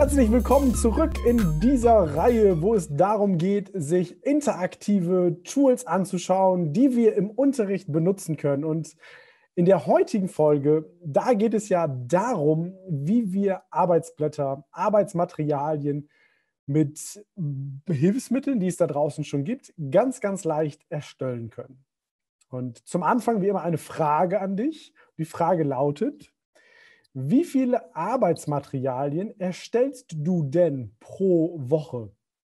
Herzlich willkommen zurück in dieser Reihe, wo es darum geht, sich interaktive Tools anzuschauen, die wir im Unterricht benutzen können. Und in der heutigen Folge, da geht es ja darum, wie wir Arbeitsblätter, Arbeitsmaterialien mit Hilfsmitteln, die es da draußen schon gibt, ganz, ganz leicht erstellen können. Und zum Anfang wie immer eine Frage an dich. Die Frage lautet: Wie viele Arbeitsmaterialien erstellst du denn pro Woche?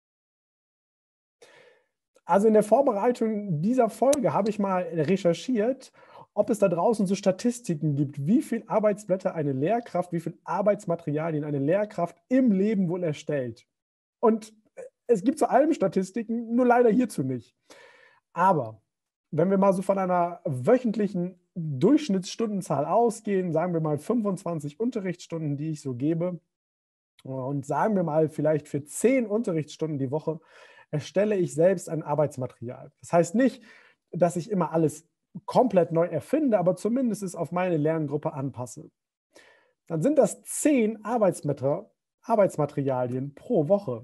Also in der Vorbereitung dieser Folge habe ich mal recherchiert, ob es da draußen so Statistiken gibt, wie viel Arbeitsblätter eine Lehrkraft, wie viel Arbeitsmaterialien eine Lehrkraft im Leben wohl erstellt. Und es gibt zu allem Statistiken, nur leider hierzu nicht. Aber wenn wir mal so von einer wöchentlichen Durchschnittsstundenzahl ausgehen, sagen wir mal 25 Unterrichtsstunden, die ich so gebe, und sagen wir mal vielleicht für 10 Unterrichtsstunden die Woche, erstelle ich selbst ein Arbeitsmaterial. Das heißt nicht, dass ich immer alles komplett neu erfinde, aber zumindest es auf meine Lerngruppe anpasse. Dann sind das 10 Arbeitsmaterialien pro Woche.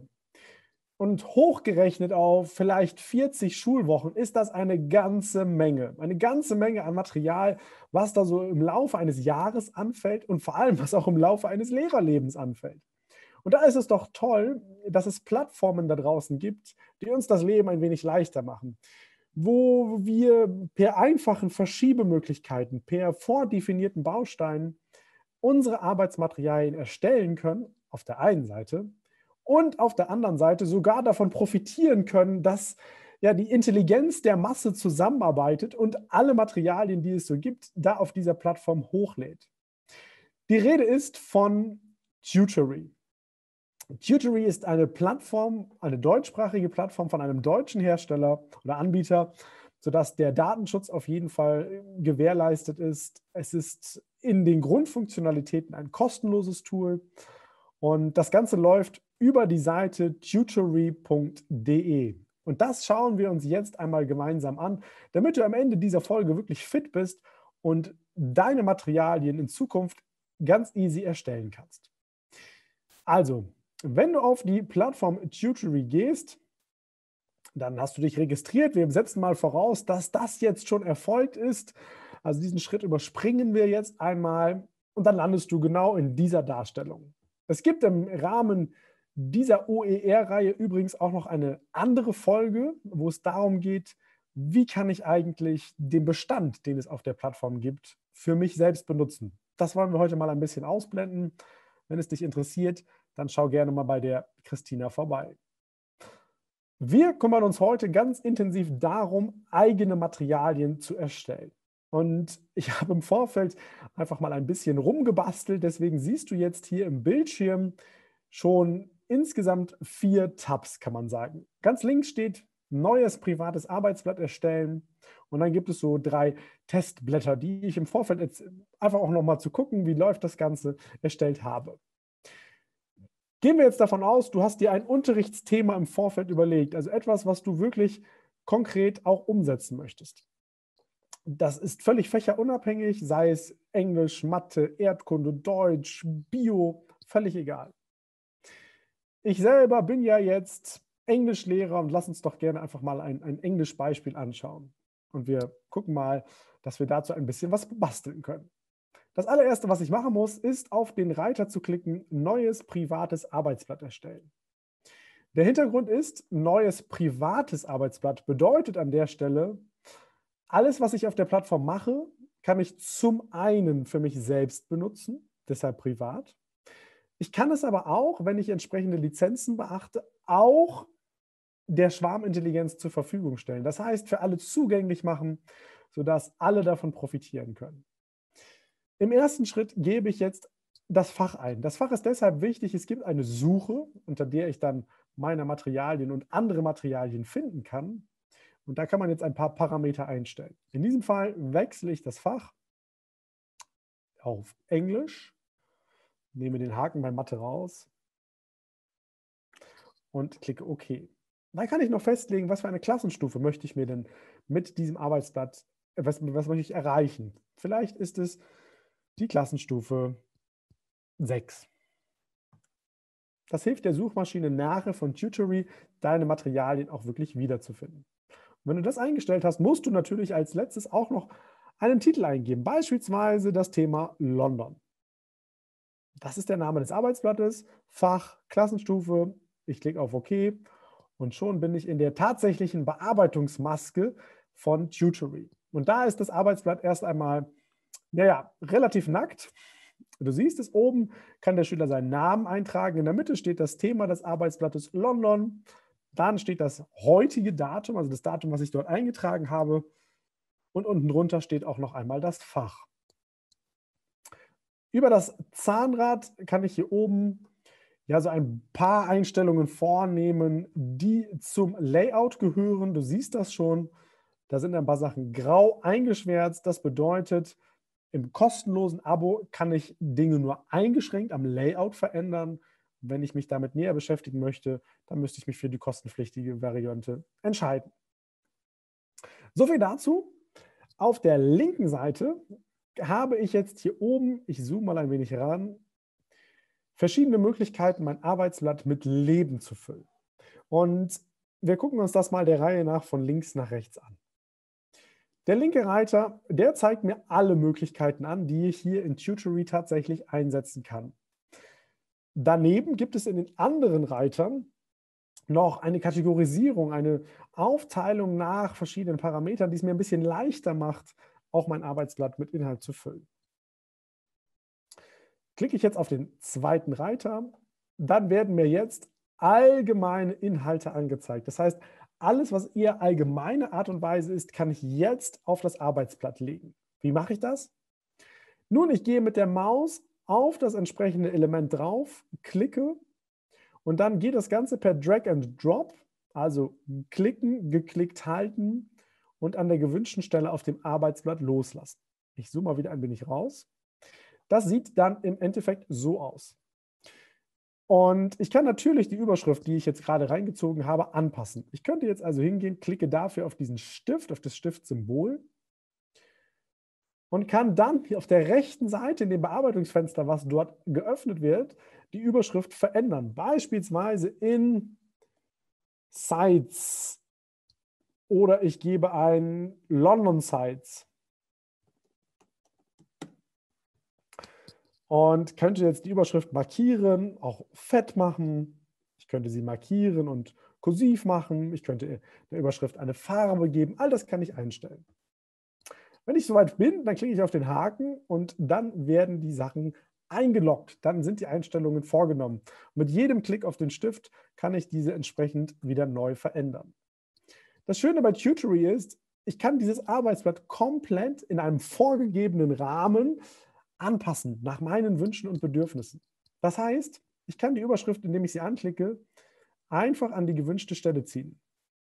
Und hochgerechnet auf vielleicht 40 Schulwochen ist das eine ganze Menge. Eine ganze Menge an Material, was da so im Laufe eines Jahres anfällt und vor allem, was auch im Laufe eines Lehrerlebens anfällt. Und da ist es doch toll, dass es Plattformen da draußen gibt, die uns das Leben ein wenig leichter machen, wo wir per einfachen Verschiebemöglichkeiten, per vordefinierten Bausteinen unsere Arbeitsmaterialien erstellen können, auf der einen Seite, und auf der anderen Seite sogar davon profitieren können, dass ja die Intelligenz der Masse zusammenarbeitet und alle Materialien, die es so gibt, da auf dieser Plattform hochlädt. Die Rede ist von Tutory. Tutory ist eine Plattform, eine deutschsprachige Plattform von einem deutschen Hersteller oder Anbieter, sodass der Datenschutz auf jeden Fall gewährleistet ist. Es ist in den Grundfunktionalitäten ein kostenloses Tool und das Ganze läuft über die Seite tutory.de. Und das schauen wir uns jetzt einmal gemeinsam an, damit du am Ende dieser Folge wirklich fit bist und deine Materialien in Zukunft ganz easy erstellen kannst. Also, wenn du auf die Plattform Tutory gehst, dann hast du dich registriert. Wir setzen mal voraus, dass das jetzt schon erfolgt ist. Also diesen Schritt überspringen wir jetzt einmal und dann landest du genau in dieser Darstellung. Es gibt im Rahmen dieser OER-Reihe übrigens auch noch eine andere Folge, wo es darum geht, wie kann ich eigentlich den Bestand, den es auf der Plattform gibt, für mich selbst benutzen. Das wollen wir heute mal ein bisschen ausblenden. Wenn es dich interessiert, dann schau gerne mal bei der Christina vorbei. Wir kümmern uns heute ganz intensiv darum, eigene Materialien zu erstellen. Und ich habe im Vorfeld einfach mal ein bisschen rumgebastelt. Deswegen siehst du jetzt hier im Bildschirm schon insgesamt 4 Tabs, kann man sagen. Ganz links steht neues privates Arbeitsblatt erstellen. Und dann gibt es so 3 Testblätter, die ich im Vorfeld jetzt einfach auch nochmal zu gucken, wie läuft das Ganze, erstellt habe. Gehen wir jetzt davon aus, du hast dir ein Unterrichtsthema im Vorfeld überlegt, also etwas, was du wirklich konkret auch umsetzen möchtest. Das ist völlig fächerunabhängig, sei es Englisch, Mathe, Erdkunde, Deutsch, Bio, völlig egal. Ich selber bin ja jetzt Englischlehrer und lass uns doch gerne einfach mal ein Englischbeispiel anschauen. Und wir gucken mal, dass wir dazu ein bisschen was basteln können. Das allererste, was ich machen muss, ist auf den Reiter zu klicken, neues privates Arbeitsblatt erstellen. Der Hintergrund ist, neues privates Arbeitsblatt bedeutet an der Stelle, alles, was ich auf der Plattform mache, kann ich zum einen für mich selbst benutzen, deshalb privat. Ich kann es aber auch, wenn ich entsprechende Lizenzen beachte, auch der Schwarmintelligenz zur Verfügung stellen. Das heißt, für alle zugänglich machen, sodass alle davon profitieren können. Im ersten Schritt gebe ich jetzt das Fach ein. Das Fach ist deshalb wichtig, es gibt eine Suche, unter der ich dann meine Materialien und andere Materialien finden kann. Und da kann man jetzt ein paar Parameter einstellen. In diesem Fall wechsle ich das Fach auf Englisch, nehme den Haken bei Mathe raus und klicke OK. Dann kann ich noch festlegen, was für eine Klassenstufe möchte ich mir denn mit diesem Arbeitsblatt, was möchte ich erreichen. Vielleicht ist es die Klassenstufe 6. Das hilft der Suchmaschine nachher von Tutory, deine Materialien auch wirklich wiederzufinden. Und wenn du das eingestellt hast, musst du natürlich als letztes auch noch einen Titel eingeben, beispielsweise das Thema London. Das ist der Name des Arbeitsblattes, Fach, Klassenstufe. Ich klicke auf OK und schon bin ich in der tatsächlichen Bearbeitungsmaske von Tutory. Und da ist das Arbeitsblatt erst einmal, naja, relativ nackt. Du siehst es oben, kann der Schüler seinen Namen eintragen. In der Mitte steht das Thema des Arbeitsblattes London. Dann steht das heutige Datum, also das Datum, was ich dort eingetragen habe. Und unten drunter steht auch noch einmal das Fach. Über das Zahnrad kann ich hier oben ja so ein paar Einstellungen vornehmen, die zum Layout gehören. Du siehst das schon. Da sind ein paar Sachen grau eingeschwärzt. Das bedeutet, im kostenlosen Abo kann ich Dinge nur eingeschränkt am Layout verändern. Wenn ich mich damit näher beschäftigen möchte, dann müsste ich mich für die kostenpflichtige Variante entscheiden. So viel dazu. Auf der linken Seite habe ich jetzt hier oben, ich zoome mal ein wenig ran, verschiedene Möglichkeiten, mein Arbeitsblatt mit Leben zu füllen. Und wir gucken uns das mal der Reihe nach von links nach rechts an. Der linke Reiter, der zeigt mir alle Möglichkeiten an, die ich hier in Tutory tatsächlich einsetzen kann. Daneben gibt es in den anderen Reitern noch eine Kategorisierung, eine Aufteilung nach verschiedenen Parametern, die es mir ein bisschen leichter macht, auch mein Arbeitsblatt mit Inhalt zu füllen. Klicke ich jetzt auf den zweiten Reiter, dann werden mir jetzt allgemeine Inhalte angezeigt. Das heißt, alles, was eher allgemeine Art und Weise ist, kann ich jetzt auf das Arbeitsblatt legen. Wie mache ich das? Nun, ich gehe mit der Maus auf das entsprechende Element drauf, klicke und dann geht das Ganze per Drag and Drop, also klicken, geklickt halten und an der gewünschten Stelle auf dem Arbeitsblatt loslassen. Ich zoome mal wieder ein wenig raus. Das sieht dann im Endeffekt so aus. Und ich kann natürlich die Überschrift, die ich jetzt gerade reingezogen habe, anpassen. Ich könnte jetzt also hingehen, klicke dafür auf diesen Stift, auf das Stiftsymbol und kann dann hier auf der rechten Seite in dem Bearbeitungsfenster, was dort geöffnet wird, die Überschrift verändern. Beispielsweise in Sites oder ich gebe ein London Sites. Und könnte jetzt die Überschrift markieren, auch fett machen. Ich könnte sie markieren und kursiv machen. Ich könnte der Überschrift eine Farbe geben. All das kann ich einstellen. Wenn ich soweit bin, dann klicke ich auf den Haken und dann werden die Sachen eingeloggt. Dann sind die Einstellungen vorgenommen. Mit jedem Klick auf den Stift kann ich diese entsprechend wieder neu verändern. Das Schöne bei Tutory ist, ich kann dieses Arbeitsblatt komplett in einem vorgegebenen Rahmen anpassen nach meinen Wünschen und Bedürfnissen. Das heißt, ich kann die Überschrift, indem ich sie anklicke, einfach an die gewünschte Stelle ziehen.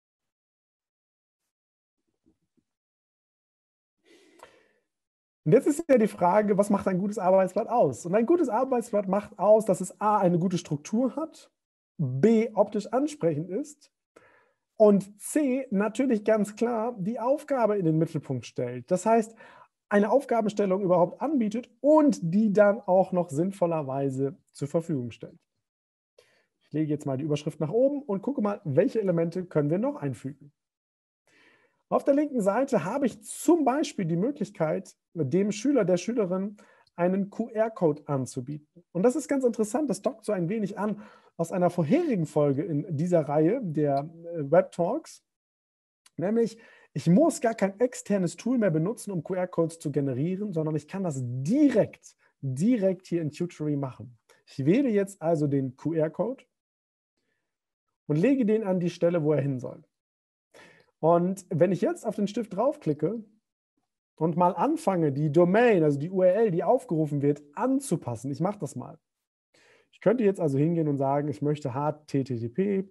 Und jetzt ist ja die Frage, was macht ein gutes Arbeitsblatt aus? Und ein gutes Arbeitsblatt macht aus, dass es A, eine gute Struktur hat, B, optisch ansprechend ist und C, natürlich ganz klar die Aufgabe in den Mittelpunkt stellt. Das heißt, eine Aufgabenstellung überhaupt anbietet und die dann auch noch sinnvollerweise zur Verfügung stellt. Ich lege jetzt mal die Überschrift nach oben und gucke mal, welche Elemente können wir noch einfügen. Auf der linken Seite habe ich zum Beispiel die Möglichkeit, dem Schüler, der Schülerin einen QR-Code anzubieten. Und das ist ganz interessant, das dockt so ein wenig an aus einer vorherigen Folge in dieser Reihe der Web Talks, nämlich ich muss gar kein externes Tool mehr benutzen, um QR-Codes zu generieren, sondern ich kann das direkt hier in Tutory machen. Ich wähle jetzt also den QR-Code und lege den an die Stelle, wo er hin soll. Und wenn ich jetzt auf den Stift draufklicke und mal anfange, die Domain, also die URL, die aufgerufen wird, anzupassen, ich mache das mal. Ich könnte jetzt also hingehen und sagen, ich möchte http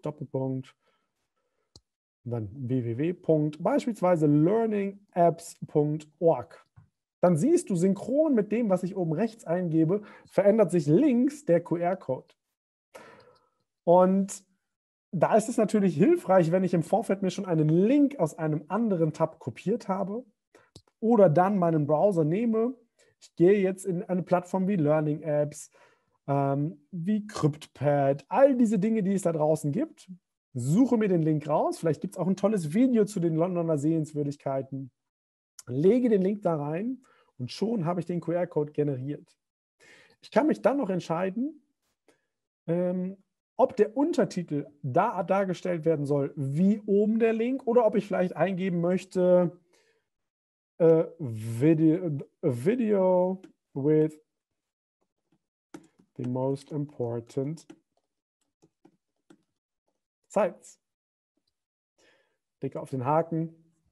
und dann www. beispielsweise learningapps.org. Dann siehst du synchron mit dem, was ich oben rechts eingebe, verändert sich links der QR-Code. Und da ist es natürlich hilfreich, wenn ich im Vorfeld mir schon einen Link aus einem anderen Tab kopiert habe oder dann meinen Browser nehme. Ich gehe jetzt in eine Plattform wie Learning Apps wie CryptPad, all diese Dinge, die es da draußen gibt. Suche mir den Link raus. Vielleicht gibt es auch ein tolles Video zu den Londoner Sehenswürdigkeiten. Lege den Link da rein und schon habe ich den QR-Code generiert. Ich kann mich dann noch entscheiden, ob der Untertitel da dargestellt werden soll, wie oben der Link, oder ob ich vielleicht eingeben möchte, video with the most important sites. Klicke auf den Haken.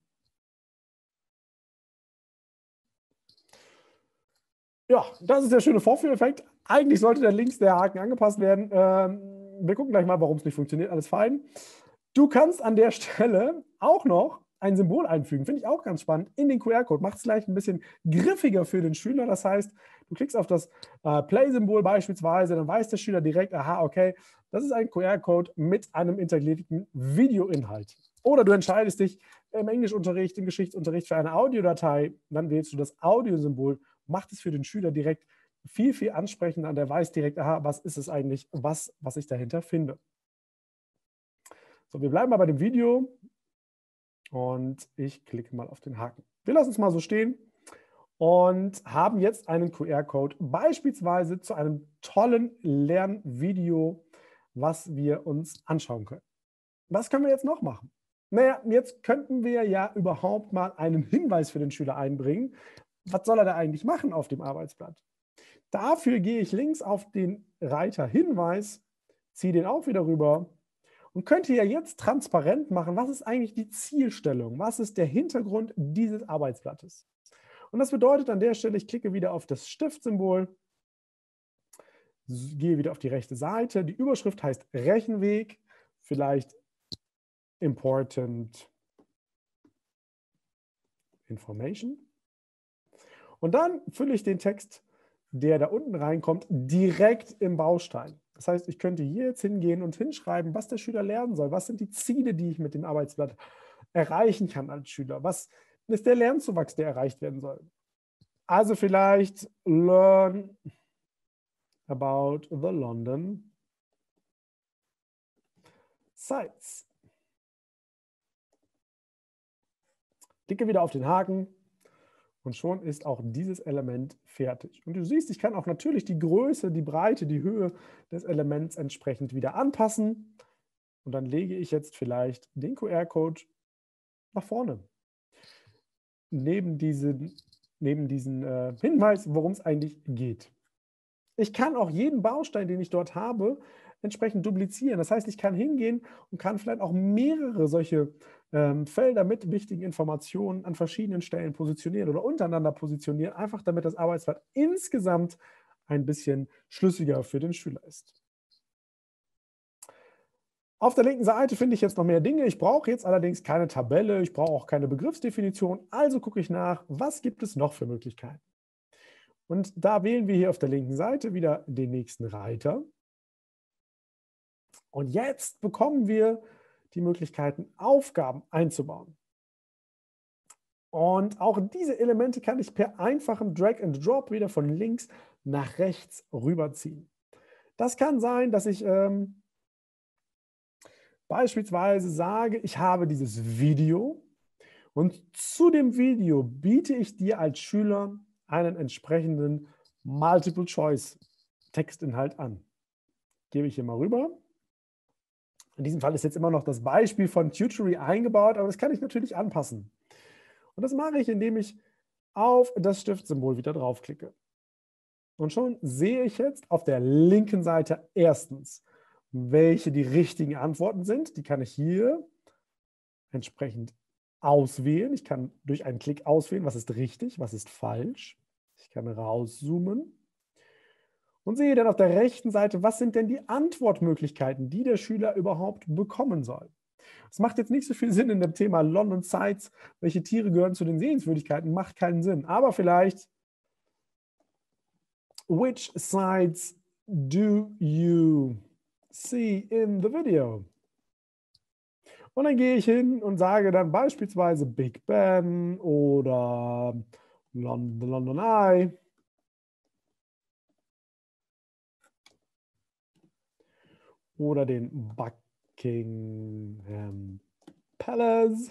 Ja, das ist der schöne Vorführeffekt. Eigentlich sollte der links der Haken angepasst werden. Wir gucken gleich mal, warum es nicht funktioniert. Alles fein. Du kannst an der Stelle auch noch ein Symbol einfügen. Finde ich auch ganz spannend. In den QR-Code. Macht es gleich ein bisschen griffiger für den Schüler. Das heißt, du klickst auf das Play-Symbol beispielsweise, dann weiß der Schüler direkt, aha, okay, das ist ein QR-Code mit einem integrierten Videoinhalt. Oder du entscheidest dich im Englischunterricht, im Geschichtsunterricht für eine Audiodatei, dann wählst du das Audiosymbol, macht es für den Schüler direkt viel, viel ansprechender und er weiß direkt, aha, was ist es eigentlich, was ich dahinter finde. So, wir bleiben mal bei dem Video und ich klicke mal auf den Haken. Wir lassen es mal so stehen und haben jetzt einen QR-Code beispielsweise zu einem tollen Lernvideo, was wir uns anschauen können. Was können wir jetzt noch machen? Naja, jetzt könnten wir ja überhaupt mal einen Hinweis für den Schüler einbringen. Was soll er da eigentlich machen auf dem Arbeitsblatt? Dafür gehe ich links auf den Reiter Hinweis, ziehe den auch wieder rüber und könnte ja jetzt transparent machen, was ist eigentlich die Zielstellung, was ist der Hintergrund dieses Arbeitsblattes. Und das bedeutet an der Stelle, ich klicke wieder auf das Stiftsymbol, gehe wieder auf die rechte Seite, die Überschrift heißt Rechenweg, vielleicht Important Information. Und dann fülle ich den Text, der da unten reinkommt, direkt im Baustein. Das heißt, ich könnte hier jetzt hingehen und hinschreiben, was der Schüler lernen soll. Was sind die Ziele, die ich mit dem Arbeitsblatt erreichen kann als Schüler? Was ist der Lernzuwachs, der erreicht werden soll? Also vielleicht learn about the London sites. Klicke wieder auf den Haken. Und schon ist auch dieses Element fertig. Und du siehst, ich kann auch natürlich die Größe, die Breite, die Höhe des Elements entsprechend wieder anpassen. Und dann lege ich jetzt vielleicht den QR-Code nach vorne. Neben diesen Hinweis, worum es eigentlich geht. Ich kann auch jeden Baustein, den ich dort habe, entsprechend duplizieren. Das heißt, ich kann hingehen und kann vielleicht auch mehrere solche Felder mit wichtigen Informationen an verschiedenen Stellen positionieren oder untereinander positionieren, einfach damit das Arbeitsblatt insgesamt ein bisschen schlüssiger für den Schüler ist. Auf der linken Seite finde ich jetzt noch mehr Dinge. Ich brauche jetzt allerdings keine Tabelle, ich brauche auch keine Begriffsdefinition. Also gucke ich nach, was gibt es noch für Möglichkeiten. Und da wählen wir hier auf der linken Seite wieder den nächsten Reiter. Und jetzt bekommen wir die Möglichkeiten, Aufgaben einzubauen. Und auch diese Elemente kann ich per einfachem Drag and Drop wieder von links nach rechts rüberziehen. Das kann sein, dass ich beispielsweise sage, ich habe dieses Video und zu dem Video biete ich dir als Schüler einen entsprechenden Multiple-Choice-Textinhalt an. Gebe ich hier mal rüber. In diesem Fall ist jetzt immer noch das Beispiel von Tutory eingebaut, aber das kann ich natürlich anpassen. Und das mache ich, indem ich auf das Stiftsymbol wieder draufklicke. Und schon sehe ich jetzt auf der linken Seite erstens, welche die richtigen Antworten sind. Die kann ich hier entsprechend auswählen. Ich kann durch einen Klick auswählen, was ist richtig, was ist falsch. Ich kann rauszoomen und sehe dann auf der rechten Seite, was sind denn die Antwortmöglichkeiten, die der Schüler überhaupt bekommen soll. Es macht jetzt nicht so viel Sinn in dem Thema London Sites, welche Tiere gehören zu den Sehenswürdigkeiten, macht keinen Sinn. Aber vielleicht, which sites do you see in the video? Und dann gehe ich hin und sage dann beispielsweise Big Ben oder London Eye. oder den Buckingham Palace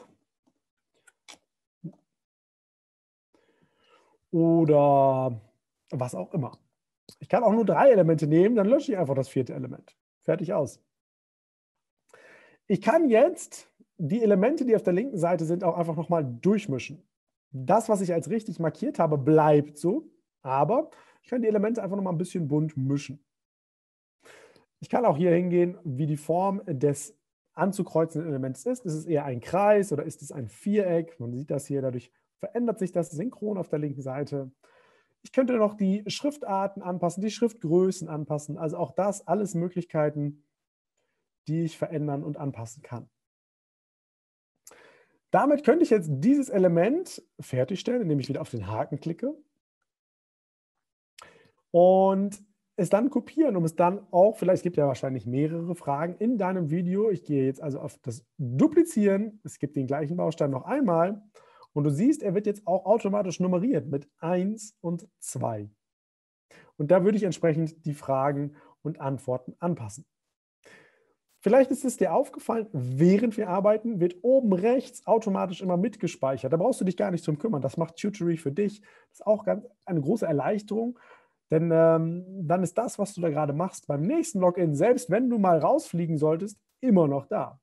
oder was auch immer. Ich kann auch nur 3 Elemente nehmen, dann lösche ich einfach das 4. Element. Fertig aus. Ich kann jetzt die Elemente, die auf der linken Seite sind, auch einfach nochmal durchmischen. Das, was ich als richtig markiert habe, bleibt so, aber ich kann die Elemente einfach nochmal ein bisschen bunt mischen. Ich kann auch hier hingehen, wie die Form des anzukreuzenden Elements ist. Ist es eher ein Kreis oder ist es ein Viereck? Man sieht das hier, dadurch verändert sich das synchron auf der linken Seite. Ich könnte noch die Schriftarten anpassen, die Schriftgrößen anpassen. Also auch das alles Möglichkeiten, die ich verändern und anpassen kann. Damit könnte ich jetzt dieses Element fertigstellen, indem ich wieder auf den Haken klicke und es dann kopieren, um es dann auch, vielleicht gibt es ja wahrscheinlich mehrere Fragen in deinem Video. Ich gehe jetzt also auf das Duplizieren. Es gibt den gleichen Baustein noch einmal und du siehst, er wird jetzt auch automatisch nummeriert mit 1 und 2. Und da würde ich entsprechend die Fragen und Antworten anpassen. Vielleicht ist es dir aufgefallen, während wir arbeiten, wird oben rechts automatisch immer mitgespeichert. Da brauchst du dich gar nicht drum kümmern. Das macht Tutory für dich. Das ist auch eine große Erleichterung, denn dann ist das, was du da gerade machst, beim nächsten Login, selbst wenn du mal rausfliegen solltest, immer noch da.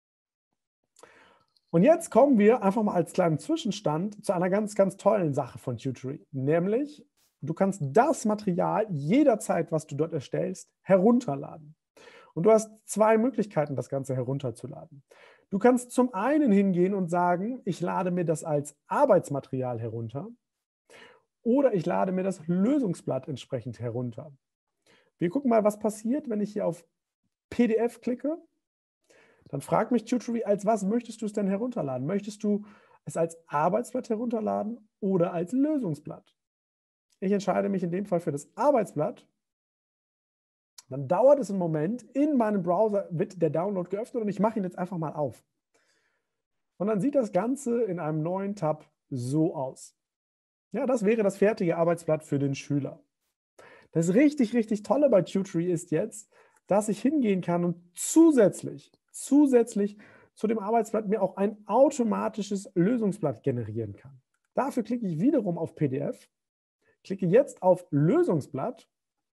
Und jetzt kommen wir einfach mal als kleinen Zwischenstand zu einer ganz, ganz tollen Sache von Tutory, nämlich du kannst das Material jederzeit, was du dort erstellst, herunterladen. Und du hast 2 Möglichkeiten, das Ganze herunterzuladen. Du kannst zum einen hingehen und sagen, ich lade mir das als Arbeitsmaterial herunter oder ich lade mir das Lösungsblatt entsprechend herunter. Wir gucken mal, was passiert, wenn ich hier auf PDF klicke. Dann fragt mich Tutory, als was möchtest du es denn herunterladen? Möchtest du es als Arbeitsblatt herunterladen oder als Lösungsblatt? Ich entscheide mich in dem Fall für das Arbeitsblatt. Dann dauert es einen Moment, in meinem Browser wird der Download geöffnet und ich mache ihn jetzt einfach mal auf. Und dann sieht das Ganze in einem neuen Tab so aus. Ja, das wäre das fertige Arbeitsblatt für den Schüler. Das richtig, richtig Tolle bei Tutory ist jetzt, dass ich hingehen kann und zusätzlich zu dem Arbeitsblatt mir auch ein automatisches Lösungsblatt generieren kann. Dafür klicke ich wiederum auf PDF, klicke jetzt auf Lösungsblatt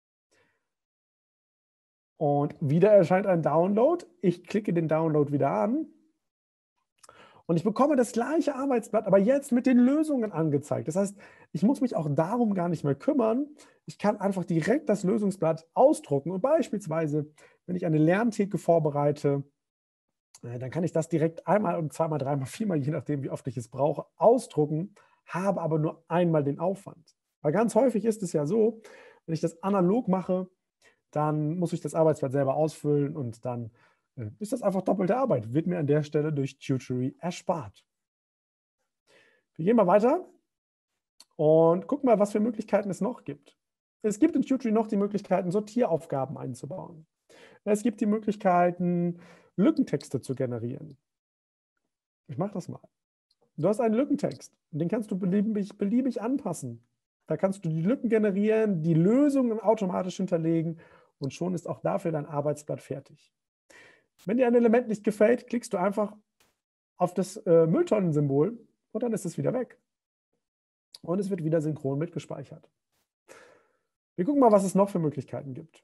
und wieder erscheint ein Download. Ich klicke den Download wieder an und ich bekomme das gleiche Arbeitsblatt, aber jetzt mit den Lösungen angezeigt. Das heißt, ich muss mich auch darum gar nicht mehr kümmern. Ich kann einfach direkt das Lösungsblatt ausdrucken und beispielsweise, wenn ich eine Lerntheke vorbereite, dann kann ich das direkt einmal und zweimal, dreimal, viermal, je nachdem, wie oft ich es brauche, ausdrucken, habe aber nur einmal den Aufwand. Weil ganz häufig ist es ja so, wenn ich das analog mache, dann muss ich das Arbeitsblatt selber ausfüllen und dann ist das einfach doppelte Arbeit. Wird mir an der Stelle durch Tutory erspart. Wir gehen mal weiter und gucken mal, was für Möglichkeiten es noch gibt. Es gibt in Tutory noch die Möglichkeiten, Sortieraufgaben einzubauen. Es gibt die Möglichkeiten, Lückentexte zu generieren. Ich mache das mal. Du hast einen Lückentext und den kannst du beliebig anpassen. Da kannst du die Lücken generieren, die Lösungen automatisch hinterlegen und schon ist auch dafür dein Arbeitsblatt fertig. Wenn dir ein Element nicht gefällt, klickst du einfach auf das Mülltonnensymbol und dann ist es wieder weg. Und es wird wieder synchron mitgespeichert. Wir gucken mal, was es noch für Möglichkeiten gibt.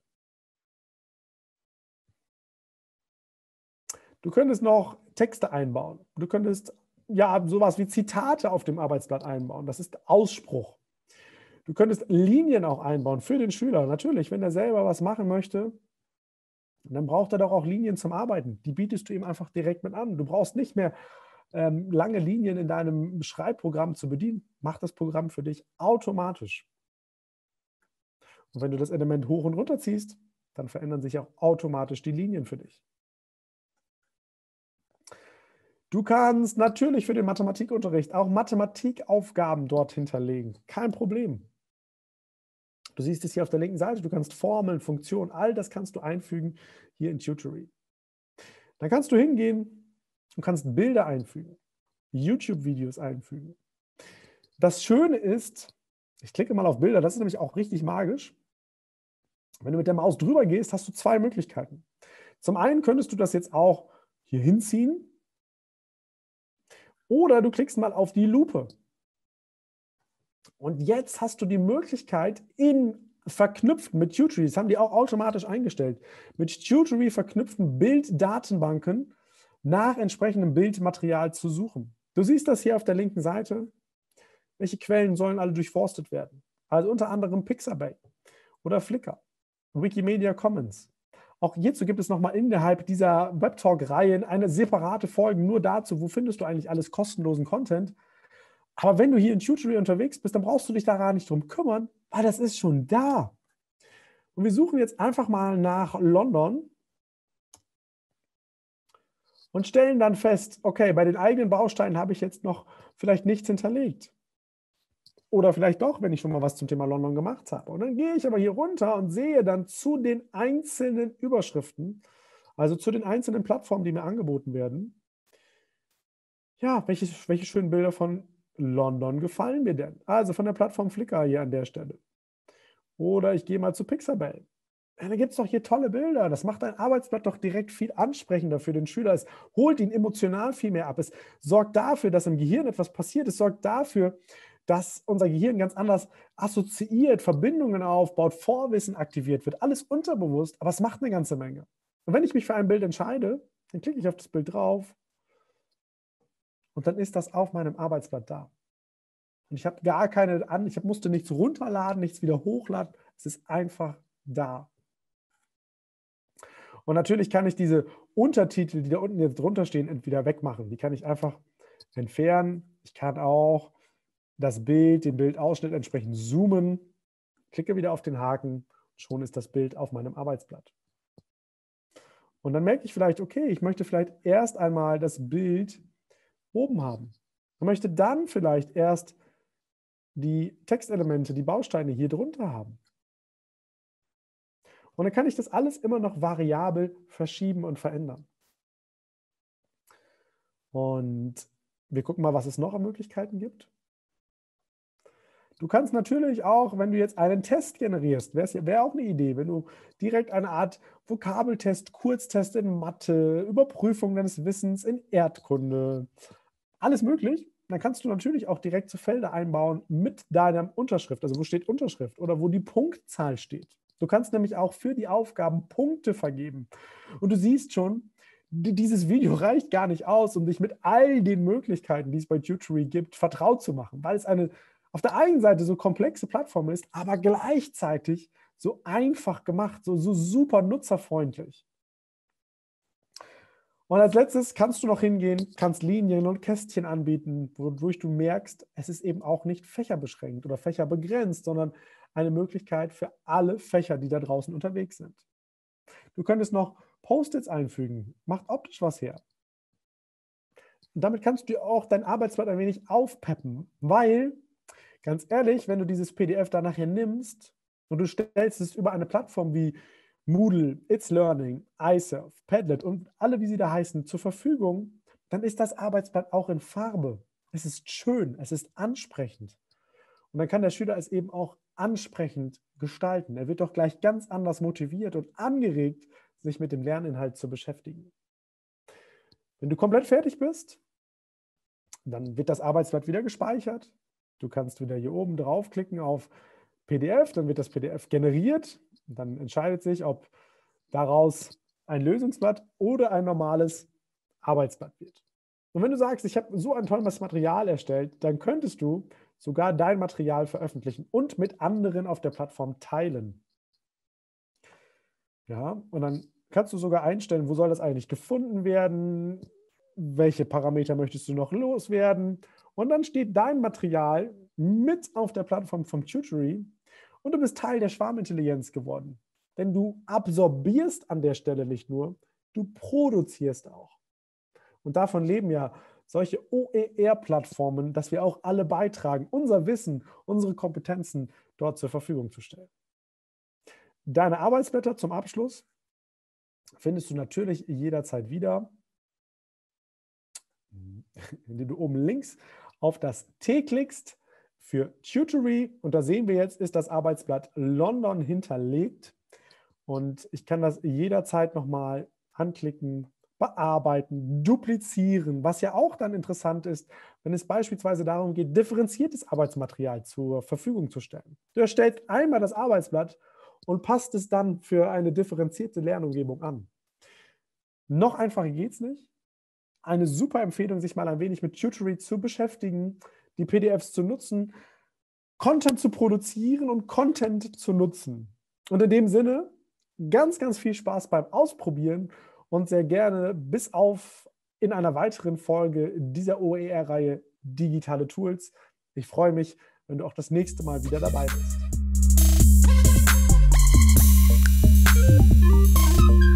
Du könntest noch Texte einbauen. Du könntest ja sowas wie Zitate auf dem Arbeitsblatt einbauen. Das ist Ausspruch. Du könntest Linien auch einbauen für den Schüler. Natürlich, wenn er selber was machen möchte, dann braucht er doch auch Linien zum Arbeiten. Die bietest du ihm einfach direkt mit an. Du brauchst nicht mehr lange Linien in deinem Schreibprogramm zu bedienen. Mach das Programm für dich automatisch. Und wenn du das Element hoch und runter ziehst, dann verändern sich auch automatisch die Linien für dich. Du kannst natürlich für den Mathematikunterricht auch Mathematikaufgaben dort hinterlegen. Kein Problem. Du siehst es hier auf der linken Seite. Du kannst Formeln, Funktionen, all das kannst du einfügen hier in Tutory. Dann kannst du hingehen und kannst Bilder einfügen, YouTube-Videos einfügen. Das Schöne ist, ich klicke mal auf Bilder, das ist nämlich auch richtig magisch. Wenn du mit der Maus drüber gehst, hast du 2 Möglichkeiten. Zum einen könntest du das jetzt auch hier hinziehen oder du klickst mal auf die Lupe. Und jetzt hast du die Möglichkeit, verknüpft mit Tutory, das haben die auch automatisch eingestellt, mit Tutory verknüpften Bilddatenbanken nach entsprechendem Bildmaterial zu suchen. Du siehst das hier auf der linken Seite. Welche Quellen sollen alle durchforstet werden? Also unter anderem Pixabay oder Flickr, Wikimedia Commons. Auch hierzu gibt es nochmal innerhalb dieser Webtalk-Reihen eine separate Folge nur dazu, wo findest du eigentlich alles kostenlosen Content. Aber wenn du hier in Tutory unterwegs bist, dann brauchst du dich da gar nicht drum kümmern, weil das ist schon da. Und wir suchen jetzt einfach mal nach London und stellen dann fest, okay, bei den eigenen Bausteinen habe ich jetzt noch vielleicht nichts hinterlegt. Oder vielleicht doch, wenn ich schon mal was zum Thema London gemacht habe. Und dann gehe ich aber hier runter und sehe dann zu den einzelnen Überschriften, also zu den einzelnen Plattformen, die mir angeboten werden, ja, welche schönen Bilder von London gefallen mir denn? Also von der Plattform Flickr hier an der Stelle. Oder ich gehe mal zu Pixabay. Ja, da gibt es doch hier tolle Bilder. Das macht dein Arbeitsblatt doch direkt viel ansprechender für den Schüler. Es holt ihn emotional viel mehr ab. Es sorgt dafür, dass im Gehirn etwas passiert. Es sorgt dafür, dass unser Gehirn ganz anders assoziiert, Verbindungen aufbaut, Vorwissen aktiviert wird. Alles unterbewusst, aber es macht eine ganze Menge. Und wenn ich mich für ein Bild entscheide, dann klicke ich auf das Bild drauf und dann ist das auf meinem Arbeitsblatt da. Und ich habe ich musste nichts runterladen, nichts wieder hochladen. Es ist einfach da. Und natürlich kann ich diese Untertitel, die da unten jetzt drunter stehen, entweder wegmachen. Die kann ich einfach entfernen. Ich kann auch den Bildausschnitt entsprechend zoomen, klicke wieder auf den Haken, schon ist das Bild auf meinem Arbeitsblatt. Und dann merke ich vielleicht, okay, ich möchte vielleicht erst einmal das Bild oben haben. Ich möchte dann vielleicht erst die Textelemente, die Bausteine hier drunter haben. Und dann kann ich das alles immer noch variabel verschieben und verändern. Und wir gucken mal, was es noch an Möglichkeiten gibt. Du kannst natürlich auch, wenn du jetzt einen Test generierst, wäre auch eine Idee, wenn du direkt eine Art Vokabeltest, Kurztest in Mathe, Überprüfung deines Wissens in Erdkunde, alles möglich, dann kannst du natürlich auch direkt so Felder einbauen mit deiner Unterschrift, also wo steht Unterschrift oder wo die Punktzahl steht. Du kannst nämlich auch für die Aufgaben Punkte vergeben. Und du siehst schon, dieses Video reicht gar nicht aus, um dich mit all den Möglichkeiten, die es bei Tutory gibt, vertraut zu machen, weil es eine auf der einen Seite so komplexe Plattform ist, aber gleichzeitig so einfach gemacht, so super nutzerfreundlich. Und als letztes kannst du noch hingehen, kannst Linien und Kästchen anbieten, wodurch du merkst, es ist eben auch nicht fächerbeschränkt oder fächerbegrenzt, sondern eine Möglichkeit für alle Fächer, die da draußen unterwegs sind. Du könntest noch Post-its einfügen, macht optisch was her. Und damit kannst du auch dein Arbeitsblatt ein wenig aufpeppen, weil, ganz ehrlich, wenn du dieses PDF da nachher nimmst und du stellst es über eine Plattform wie Moodle, It's Learning, iSurf, Padlet und alle, wie sie da heißen, zur Verfügung, dann ist das Arbeitsblatt auch in Farbe. Es ist schön, es ist ansprechend. Und dann kann der Schüler es eben auch ansprechend gestalten. Er wird doch gleich ganz anders motiviert und angeregt, sich mit dem Lerninhalt zu beschäftigen. Wenn du komplett fertig bist, dann wird das Arbeitsblatt wieder gespeichert. Du kannst wieder hier oben draufklicken auf PDF, dann wird das PDF generiert. Und dann entscheidet sich, ob daraus ein Lösungsblatt oder ein normales Arbeitsblatt wird. Und wenn du sagst, ich habe so ein tolles Material erstellt, dann könntest du sogar dein Material veröffentlichen und mit anderen auf der Plattform teilen. Ja, und dann kannst du sogar einstellen, wo soll das eigentlich gefunden werden, welche Parameter möchtest du noch loswerden. Und dann steht dein Material mit auf der Plattform vom Tutory und du bist Teil der Schwarmintelligenz geworden. Denn du absorbierst an der Stelle nicht nur, du produzierst auch. Und davon leben ja solche OER-Plattformen, dass wir auch alle beitragen, unser Wissen, unsere Kompetenzen dort zur Verfügung zu stellen. Deine Arbeitsblätter zum Abschluss findest du natürlich jederzeit wieder, indem du oben links auf das T klickst für Tutory. Und da sehen wir jetzt, ist das Arbeitsblatt London hinterlegt. Und ich kann das jederzeit nochmal anklicken, bearbeiten, duplizieren, was ja auch dann interessant ist, wenn es beispielsweise darum geht, differenziertes Arbeitsmaterial zur Verfügung zu stellen. Du erstellst einmal das Arbeitsblatt und passt es dann für eine differenzierte Lernumgebung an. Noch einfacher geht es nicht. Eine super Empfehlung, sich mal ein wenig mit Tutory zu beschäftigen, die PDFs zu nutzen, Content zu produzieren und Content zu nutzen. Und in dem Sinne, ganz, ganz viel Spaß beim Ausprobieren und sehr gerne bis auf in einer weiteren Folge dieser OER-Reihe Digitale Tools. Ich freue mich, wenn du auch das nächste Mal wieder dabei bist.